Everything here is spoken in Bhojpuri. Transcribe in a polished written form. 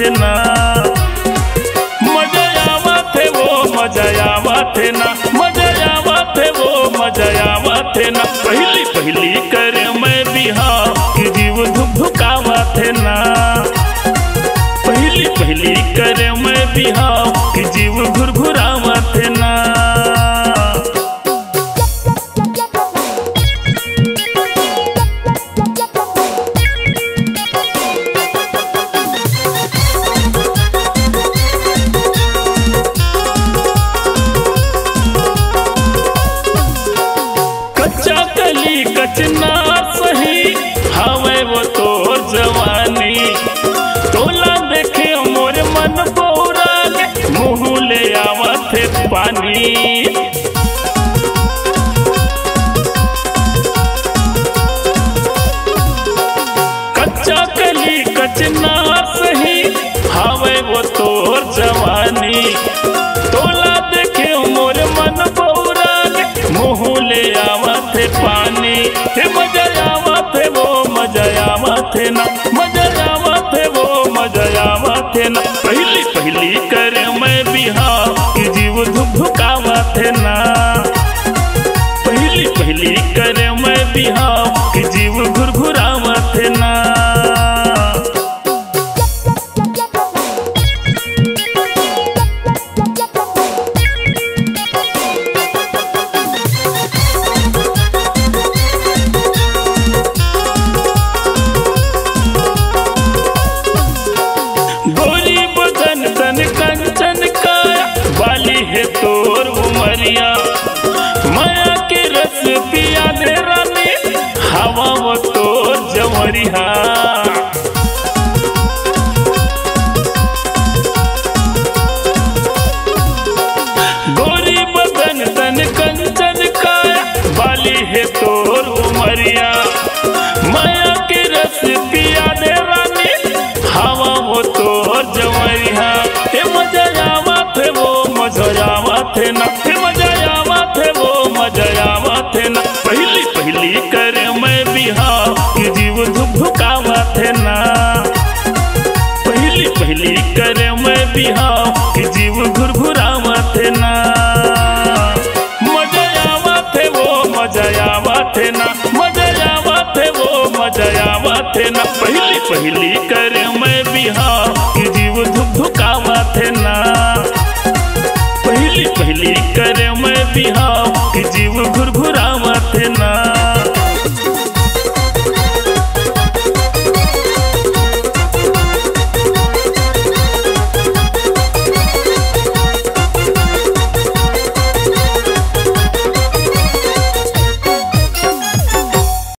ना, मजा आवत है वो मजा आवत है ना, मजा आवत है वो मजा आवत है ना। पहली पहली करे मैं बिहार कि जीव धुकावत है ना, पहली पहली करे मैं बिहार कि जीव घुरघुरावत है ना। कच्चा कली कचना सही हवे वो तोर जवानी, तोला देखे मोर मन बोरा मुँह ले आवत है पानी। कच्चा कली कचना सही हवे वो तोर जवानी, तोला देखे मोर मन बोरा मुँह ले आवत है पानी। हे मजा आवत है वो मजा आवत है ना, मजा आवत है वो मजा आवत है ना। पहली पहली करे मैं बिहार कि जीव धुकावत है ना, पहली पहली करे मैं बिहार कि जीव घुरघुरावत है ना। कंचन का बाली है तोर उमरिया, माया के रस पिया दे रानी हवा वो तोर जवरिया। गोरी बदन तन कंचन का बाली है तोर उमरिया, माया के रस पिया दे रानी हवा वो तोर जवरिया। मजा आवत है वो मजा आवत है ना, मजा आवत है वो मजा आवत है ना। पहली पहली करे मैं बिहार कि जीव धुकावत है ना, पहली पहली करे मैं बिहार कि जीव घुरघुरावत है ना। मजा आवत है वो मजा आवत है ना, मजा आवत है वो मजा आवत है ना। पहली पहली करे मैं बिहार कि जीव धुकावत है ना, पहली पहली करे मैं बिहार